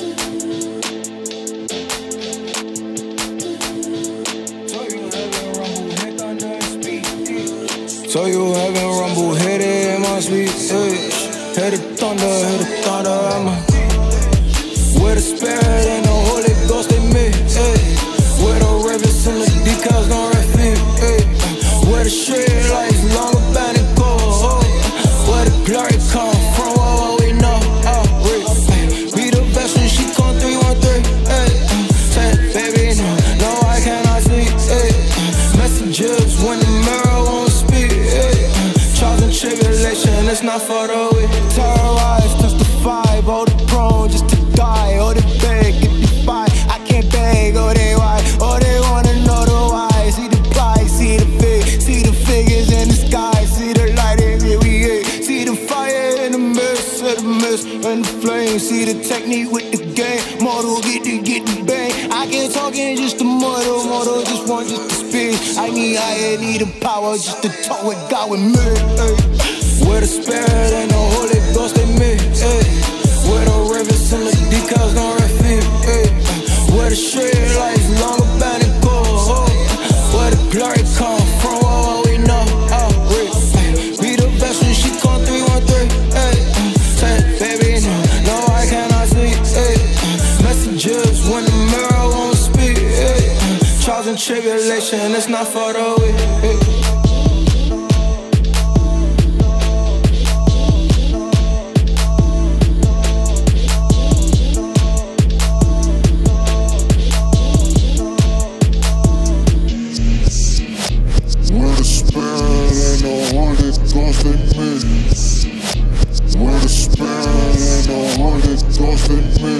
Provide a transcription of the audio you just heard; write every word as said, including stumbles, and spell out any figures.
So you haven't rumble, hit it in my sweet age. Hit the thunder, hit the thunder, I'm a with the spirit and the Holy Ghost in me, ayy. With the rivers and the decals gon' refill, ayy. Where the street lights long abandoned gold, oh. Where the glory come from, oh, we know, oh, we be the best when she come three one three, ayy. Say, baby, no, no, I cannot sleep, ayy. Messages when the mirror won't speak, ayy. Trials and tribulation, it's not for the weak. Terrorize, testify, hold the throne just to die. Oh, they beg, get the fight. I can't beg, oh, they why. Oh, they wanna know the why. See the price, see the fig, see the figures in the sky. See the light in here, we hate. See the fire in the mist, see the mist and the flame. See the technique with the game. Model, get the, get the bang. I can't talk in just the model. Model just want just to speak. I need higher, need the power just to talk with God with me, ay. With the spirit and the Holy Ghost in me, ayy. Where the rivers and the decals gon' refill, ayy. Where the street lights long abandoned gold, oh. Where the glory come from, oh, we know, oh, we ay. Be the best when she come three one three, ayy. Say, baby, no, no, I cannot sleep, ayy. Messages when the mirror won't speak, ayy. Trials and tribulation, it's not for the weak, ayy. Ghost in me. With the spirit and the Holy Ghost in me.